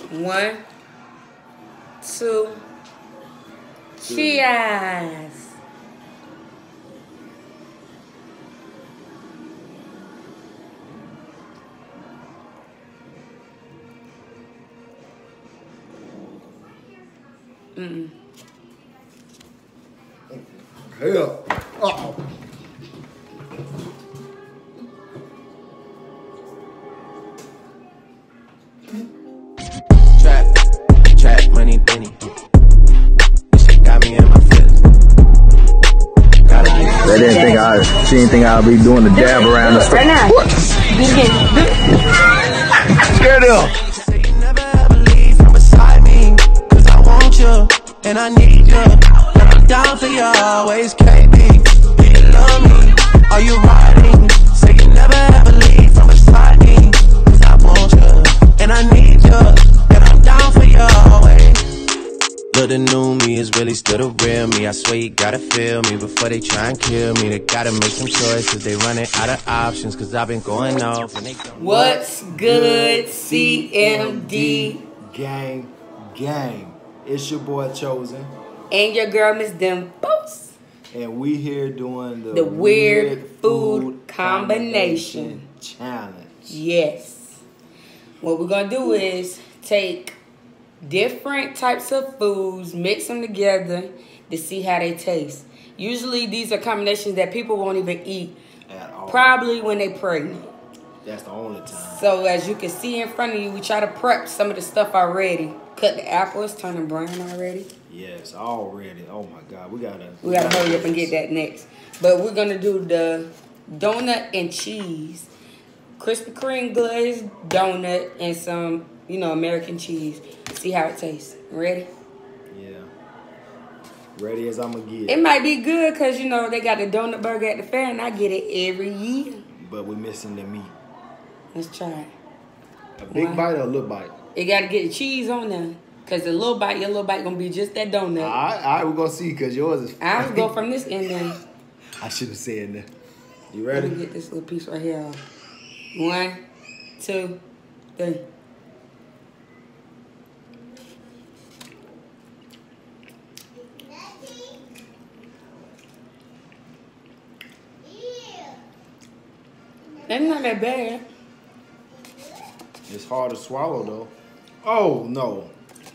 1, 2. Cheers. Hell. Oh. Trap money, penny. This shit got me in my feelings. She didn't think I'd be doing the dab around the store. Right now. What? Scared of. Say you never ever leave from beside me, 'cause I want you and I need you, and I'm down for you always, KB. Do you love me? Are you riding? Say you never ever leave from beside me, 'cause I want you and I need you, and I'm down for you always. Look, the new me is really still the real me. I swear you gotta feel me before they try and kill me. They gotta make some choices, they running out of options, 'cause I've been going off and they don't. What's good, CMD? Gang. It's your boy Chosen. And your girl, Miss Dimples. And we here doing The weird food combination challenge. Yes. What we're going to do is take different types of foods, mix them together to see how they taste. Usually these are combinations that people won't even eat. At all. Probably when they pregnant. That's the only time. So as you can see in front of you, we try to prep some of the stuff already. Cut the apple, it's turning brown already. Yes, already. Oh my God, we gotta hurry up and get that next. But we're gonna do the donut and cheese, Krispy Kreme glazed donut, and some, American cheese. See how it tastes. Ready? Yeah. Ready as I'm gonna get. It might be good because they got the donut burger at the fair, and I get it every year. But we're missing the meat. Let's try it. A big bite or a little bite? You got to get the cheese on there. Because your little bite going to be just that donut. All right, we're going to see because yours is... I'll go from this end then. I should have said that. You ready? Let me get this little piece right here off. 1, 2, 3. That's not that bad. It's hard to swallow though. Oh no.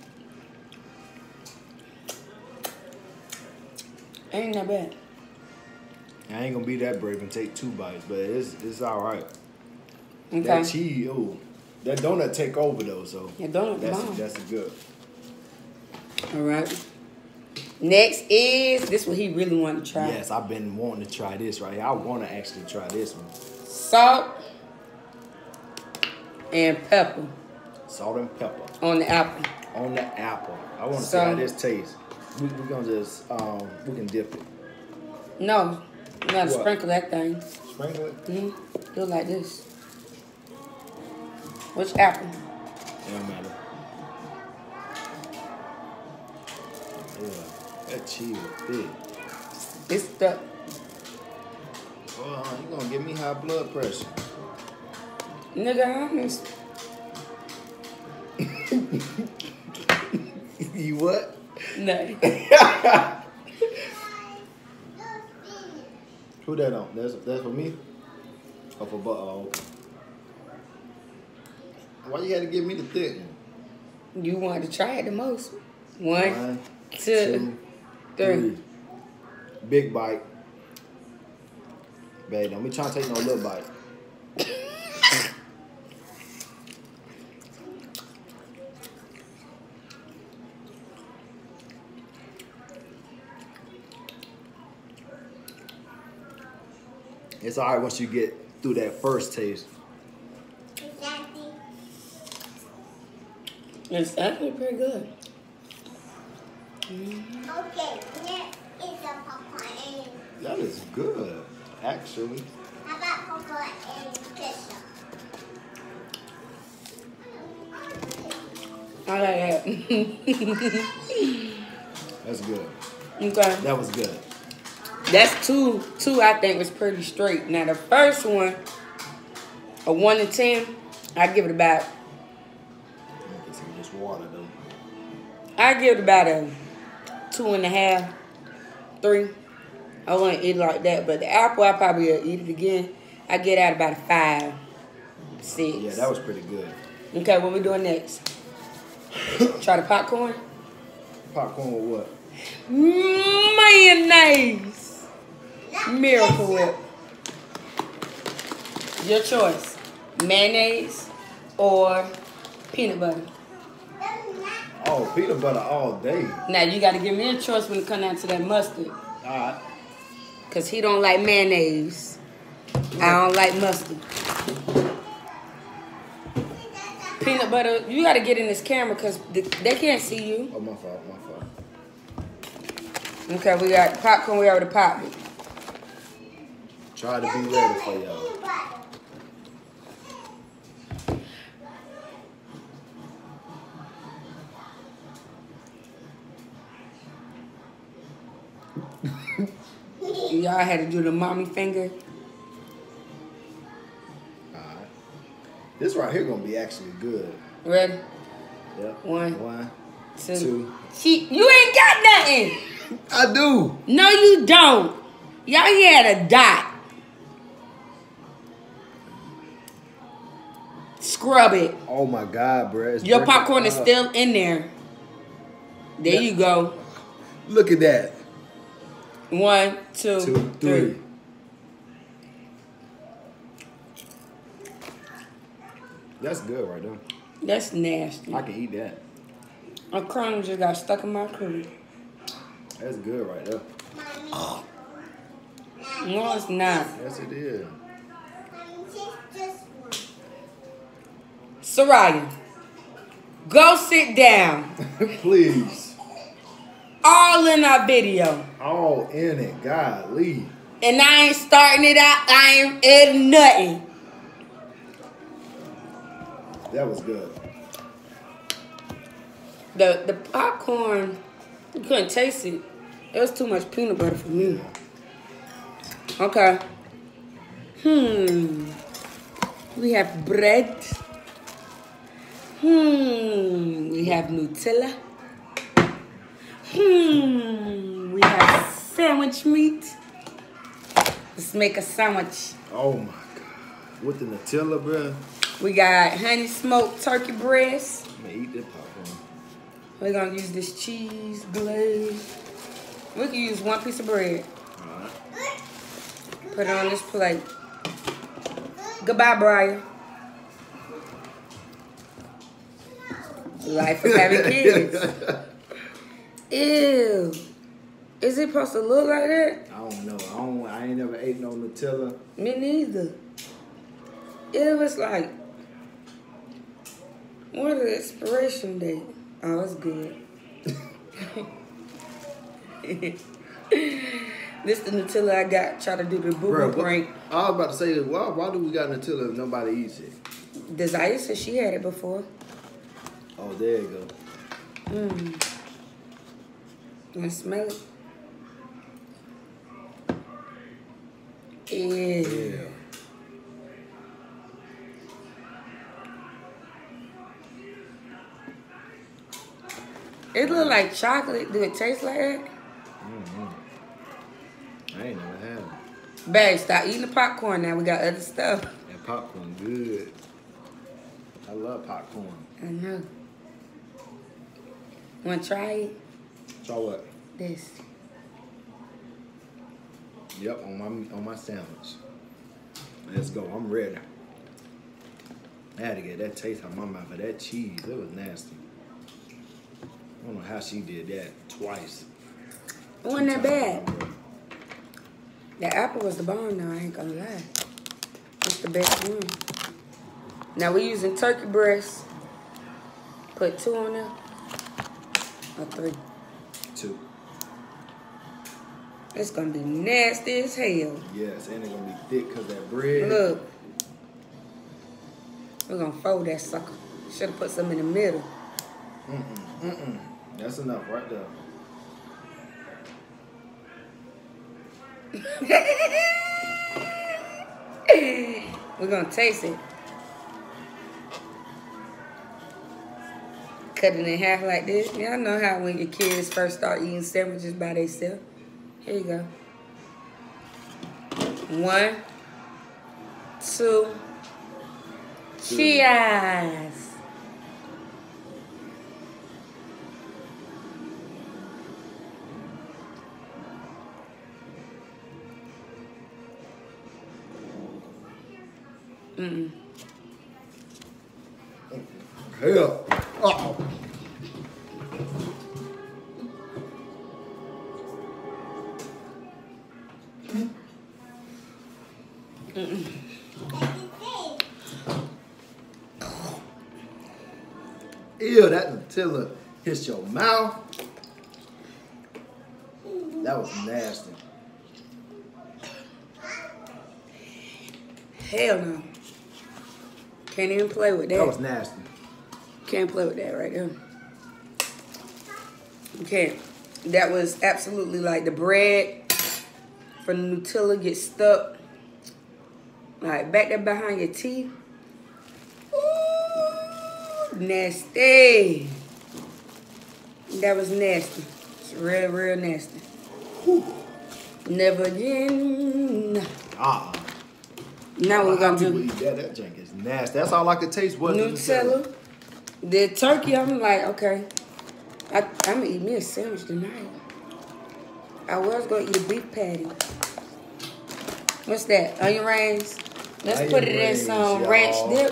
Ain't that bad. I ain't gonna be that brave and take 2 bites, but it's all right. Okay. That cheese, that donut take over though, so yeah, donut that's good. All right. Next is this what he really wanted to try. Yes, I've been wanting to try this right here. I want to actually try this one. Salt and pepper. Salt and pepper. On the apple. On the apple. I want to see how this tastes. We're gonna just we can dip it. No, you gotta sprinkle that thing. Sprinkle it? Do it like this. Which apple? It don't matter. Yeah, that cheese is big. It's stuck. Oh, you gonna give me high blood pressure. Nigga, honest. You what? No. Who that on? That's for me? Or for butter? Oh, okay. Why you gotta give me the thick one? You wanted to try it the most. 1, 2, 3. Big bite. Babe, don't be trying to take no little bite. It's alright once you get through that first taste. It's actually pretty good. Okay, next is a popcorn. That is good, actually. How about popcorn and ketchup? I like that. That's good. Okay. That was good. That's two I think was pretty straight. Now the first one, a 1 to 10, I'd give it about Get some of this water though. I give it about a 2.5, 3. I wouldn't eat it like that, but the apple I probably will eat it again. I get out about a 5, 6. Yeah, that was pretty good. Okay, what we doing next? Try the popcorn. Popcorn with what? Mayonnaise. Miracle Whip. Your choice. Mayonnaise or peanut butter. Oh, peanut butter all day. Now you gotta give me a choice when it comes down to that mustard. Alright. Cause he don't like mayonnaise. I don't like mustard. Peanut butter, you gotta get in this camera cause they can't see you. Oh, my fault, my fault. Okay, we got popcorn, we already popped it. Try to be ready for y'all. Y'all had to do the mommy finger. Alright. This right here gonna be actually good. Ready? Yep. One, 2. two. You ain't got nothing. I do. No, you don't. Y'all here had a dot. Scrub it. Oh my God, bro. It's Your breaking popcorn is up. still in there. There you go. Look at that. 1, 2, 3. That's good right there. That's nasty. I can eat that. A crumb just got stuck in my curry. That's good right there. No, it's not. Yes, it is. Soraya, go sit down. Please. All in our video. All in it. Golly. And I ain't starting it out. I ain't adding nothing. That was good. The popcorn, you couldn't taste it. It was too much peanut butter for me. Okay. We have bread. We have Nutella. We have sandwich meat. Let's make a sandwich. Oh my God. With the Nutella, bro. We got honey smoked turkey breast. I'm gonna eat that popcorn. We're gonna use this cheese glaze. We can use one piece of bread. Alright. Put it on this plate. Goodbye, Brian. Life of having kids. Ew. Is it supposed to look like that? I don't know. I ain't never ate no Nutella. Me neither. It was like, what is the expiration date? Oh, it's good. This the Nutella I got. Try to do the boo-boo prank. I was about to say, why do we got Nutella if nobody eats it? Desire said she had it before. Oh, there you go. You smell it? Yeah. It look like chocolate. Do it taste like that? I ain't never had it. Babe, stop eating the popcorn now. We got other stuff. That popcorn good. I love popcorn. I know. Want to try it? Try what? This. Yep, on my sandwich. Let's go. I'm ready. I had to get that taste out of my mouth, but that cheese, it was nasty. I don't know how she did that twice. It wasn't that bad. The apple was the bomb though, I ain't gonna lie. It's the best one. Now we're using turkey breast. Put 2 on there. Or 3. 2. It's gonna be nasty as hell. Yes, and it's gonna be thick because that bread. Look. We're gonna fold that sucker. Should have put some in the middle. That's enough right there. We're gonna taste it. cut it in half like this. Y'all know how when your kids first start eating sandwiches by themselves. Here you go. 1, 2. Cheers. Hell. Uh-oh. Ew, that Nutella hits your mouth. That was nasty. Hell no. Can't even play with that. That was nasty. Can't play with that right there. You can't. That was absolutely like the bread from the Nutella gets stuck like back there behind your teeth. Ooh, nasty. That was nasty. It's real, real nasty. Whew. Never again. Now what we're gonna do? That drink is nasty. That's all I could taste was Nutella. The turkey, I'm like, okay. I'm gonna eat me a sandwich tonight. I was gonna eat a beef patty. What's that? Onion rings? Let's put it in some ranch dip.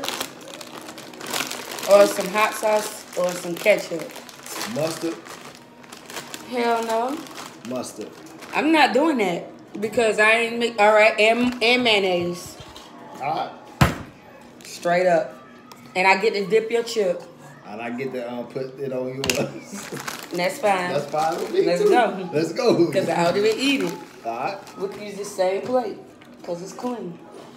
Or some hot sauce or some ketchup. Mustard? Hell no. Mustard. I'm not doing that because I ain't make alright, and mayonnaise. Alright. Straight up. And I get to dip your chip. And I get to put it on yours. That's fine. That's fine with me. Let's too. go. Let's go. Because I don't even eat it. Alright. We can use the same plate because it's clean.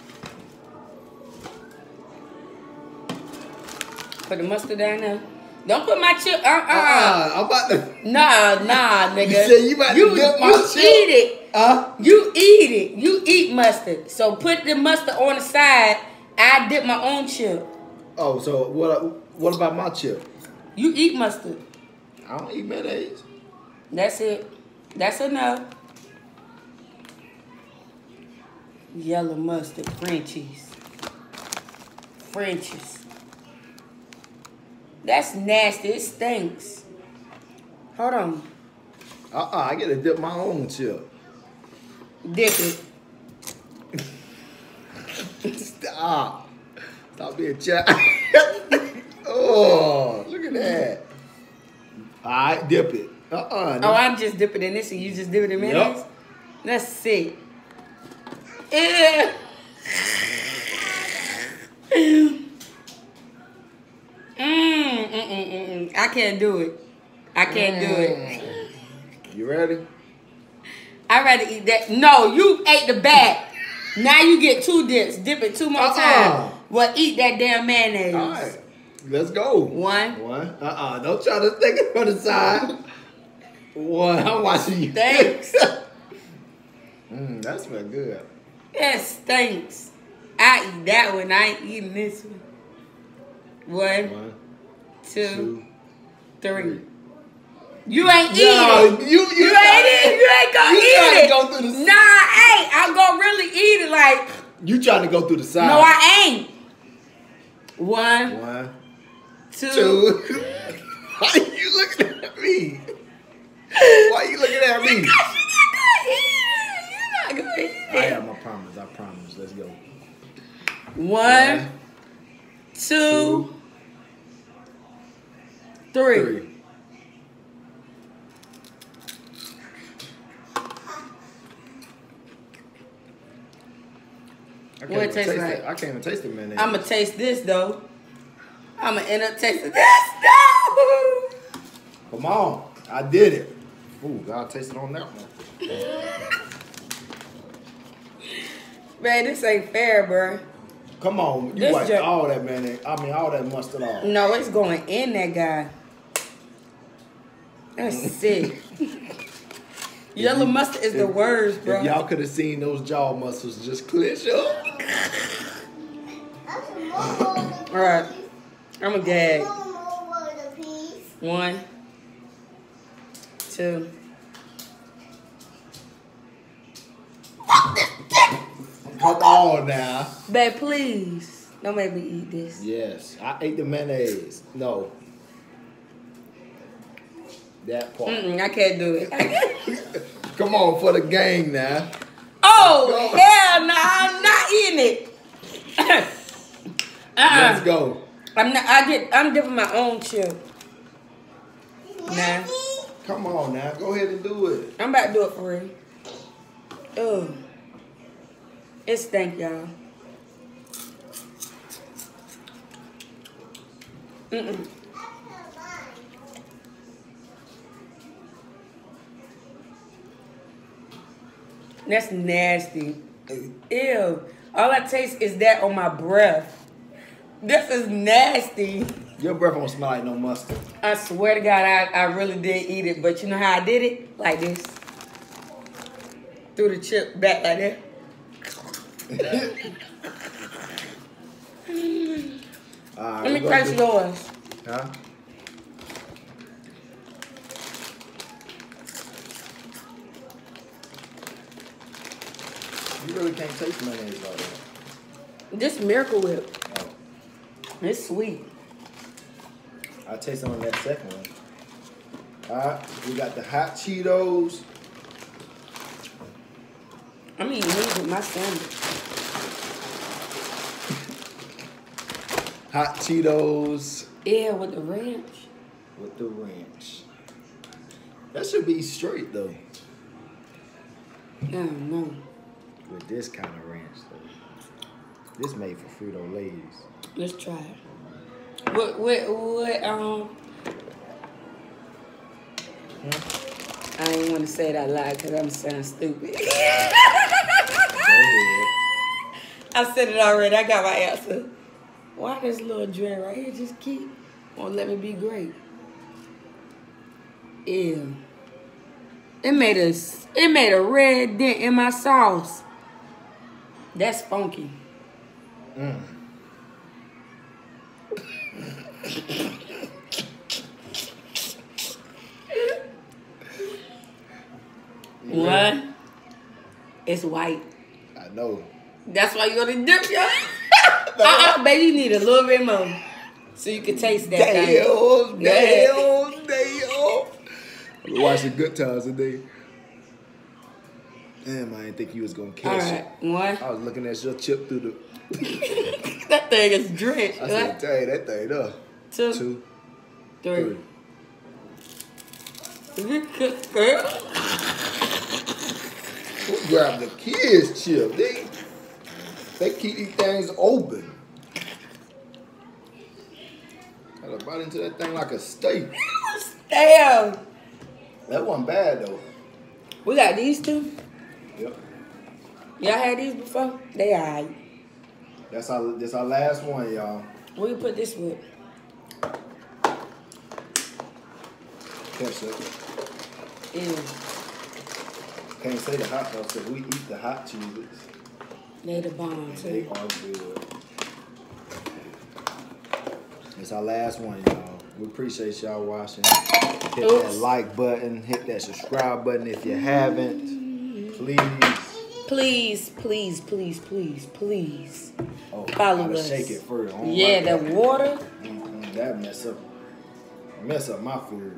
Put the mustard down there. Don't put my chip. I'm about to. Nah, nigga. You said you about to dip my chip. You eat it. You eat it. You eat mustard. So put the mustard on the side. I dip my own chip. Oh, so what about my chip? You eat mustard. I don't eat mayonnaise. That's it. That's enough. Yellow mustard, Frenchies. That's nasty. It stinks. Hold on. I get to dip my own chip. Dip it. Stop being chat. Oh, look at that. All right, dip it. Oh, I'm just dipping in this and you just dip it in mayonnaise? Yep. That's sick. Yeah. I can't do it. I can't do it. You ready? I'd rather eat that. No, you ate the back. Now you get 2 dips. Dip it 2 more times. Well, eat that damn mayonnaise. All right. Let's go. 1. Don't try to take it from the side. 1. I'm watching you. Thanks. That smells good. That stinks. I eat that one. I ain't eating this one. 1, 2, 3. You ain't eating it. You ain't it. You ain't gonna eat it. Go through the nah, I ain't. I'm gonna really eat it like. You trying to go through the side. No, I ain't. 1, 2. Why are you looking at me? Why are you looking at me? Because you're not gonna eat it. I have my promise. I promise. Let's go. 1, 2, 3. What it tastes like? I can't even taste the mayonnaise. I'm gonna taste this though. I'm gonna end up tasting this though. Come on, I did it. Ooh, gotta taste it on that one. Man, this ain't fair, bro. Come on, you wiped all that mayonnaise. I mean, all that mustard off. No, it's going in that guy. That's sick. Yellow mustard is the worst, bro. If y'all could have seen those jaw muscles just clench up. Alright. I'm a gag. 1, 2. Come on now. Babe, please. Don't make me eat this. Yes, I ate the mayonnaise. No. That part. I can't do it. Come on for the gang now. Oh, hell no. I'm not eating it. Let's go. I'm dipping my own chip. Nah. Come on now. Go ahead and do it. I'm about to do it for real. Oh. It stank, y'all. That's nasty. Ew. All I taste is that on my breath. This is nasty. Your breath don't smell like no mustard. I swear to God, I really did eat it. But you know how I did it? Like this. Threw the chip back like that. Let me taste yours. Huh? You really can't taste mayonnaise like that. This Miracle Whip. Oh. It's sweet. I'll taste some of that second one. Alright, we got the hot Cheetos. I'm eating these with my sandwich. Hot Cheetos Yeah, with the ranch. with the ranch. That should be straight though. I don't know. With this kind of ranch though. This made for Frito-Lays. Let's try it. I didn't want to say it out loud because I'm sounding stupid. Go ahead. I said it already. I got my answer. Why this little dread right here just won't let me be great? Ew. It made a red dent in my sauce. That's funky. What? It's white. I know. That's why you want to dip, y'all. Baby, you need a little bit more so you can taste that thing. Damn. I'm watching Good Times today. Damn, I didn't think you was gonna catch it. One. I was looking at your chip through the. That thing is drenched. I said, dang, that thing up. 2, 3. Who grabbed the kids' chip? They keep these things open. Got a bite into that thing like a steak. Damn. That wasn't bad though. We got these two. Yep. Y'all had these before? They alright. This our last one, y'all. Where you put this with? Ketchup. Ew. Can't say the hot sauce because we eat the hot cheeses. They the bomb And they too. are good. It's our last one, y'all. We appreciate y'all watching. Hit that like button. Hit that subscribe button if you haven't. Please. Please. Oh, Follow gotta us. shake it first. I don't Yeah, like that water. That mess up my food.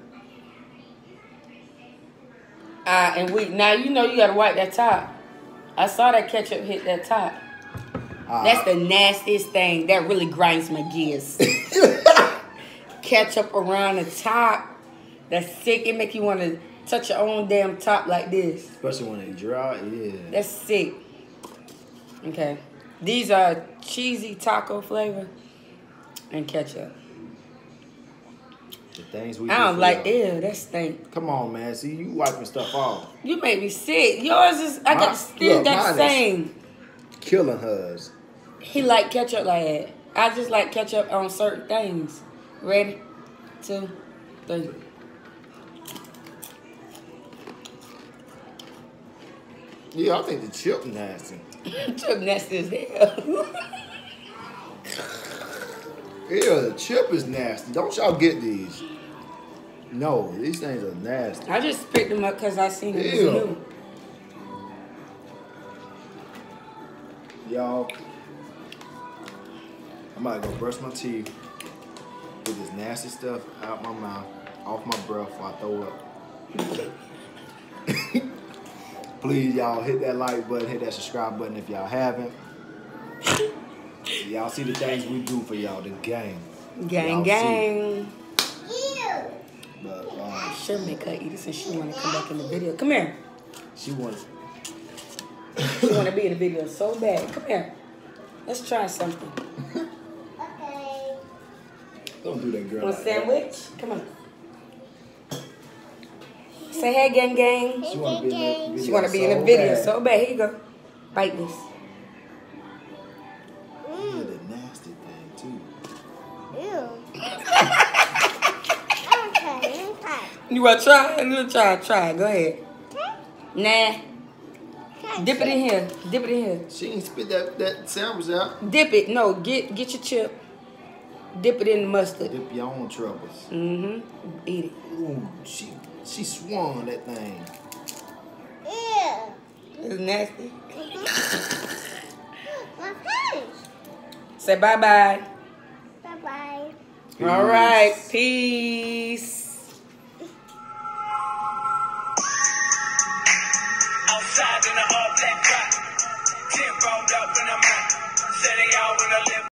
And now you know you gotta wipe that top. I saw that ketchup hit that top. That's the nastiest thing. That really grinds my gears. Ketchup around the top. That's sick. It make you want to touch your own damn top like this. Especially when they dry, yeah. That's sick. Okay. These are cheesy taco flavor and ketchup. The things we I do don't for like, y'all. ew, that stink. Come on, man. See, you wiping stuff off. You make me sick. Yours is, I got still got the same. Killing hers. He like ketchup like that. I just like ketchup on certain things. Ready? 2, 3. Yeah, I think the chip nasty. Chip nasty as hell. Yeah, the chip is nasty. Don't y'all get these. No, these things are nasty. I just picked them up because I seen them was Ew. new. Y'all, I'm about to go brush my teeth, get this nasty stuff out my mouth, off my breath before I throw up. Please, y'all, hit that like button, hit that subscribe button if y'all haven't. Y'all see the things we do for y'all, the gang. Gang, Y'all gang. But She'll make her eat it since she want to come back in the video. Come here. she wants. She want to be in the video so bad. Come here. Let's try something. Okay. Don't do that, girl. Want a like that. sandwich? Come on. Say hey, gang, gang. She want to be in the video. She want to be in the so video bad. so bad. Here you go. Bite this. Yeah, the nasty thing too. Ew. Okay. You want to try? You want to try? Try. Go ahead. Nah. Dip it in here. Dip it in here. She ain't spit that sandwich out. Dip it. No, get your chip. Dip it in the mustard. Dip your own troubles. Mm-hmm. Eat it. Ooh, she swung that thing. Ew. It's nasty. My face. Say bye-bye. Bye-bye. All right. Peace.